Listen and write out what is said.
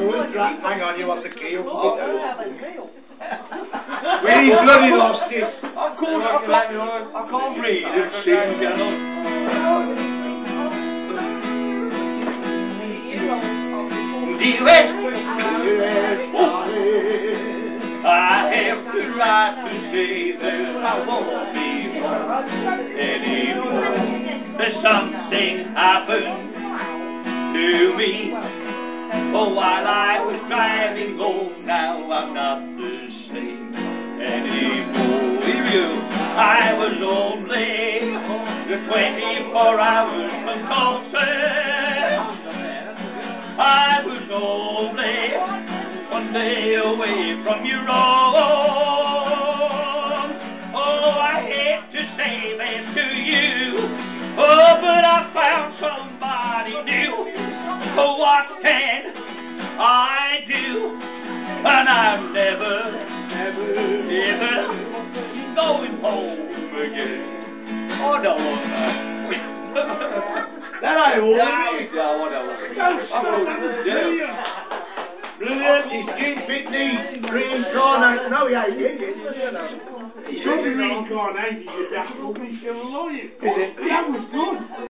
Hang on, you want the key? Where he bloody lost it. I can't read and sing, you know. I have the right to say that I won't be wrong anymore. There's something happened to me. Oh, while I was driving home, now I'm not the same anymore. I was only the 24 hours from closer. I was only one day away from your own. Oh, I hate to say that to you. Oh, but I found somebody new. Oh, what can I do? And I'm never going home again. Oh, no. That I will. Brilliant. His jeans fit neat. Reincarnate. No, he ain't. He's reincarnated. He's a daft rubbish. Is it? That was good.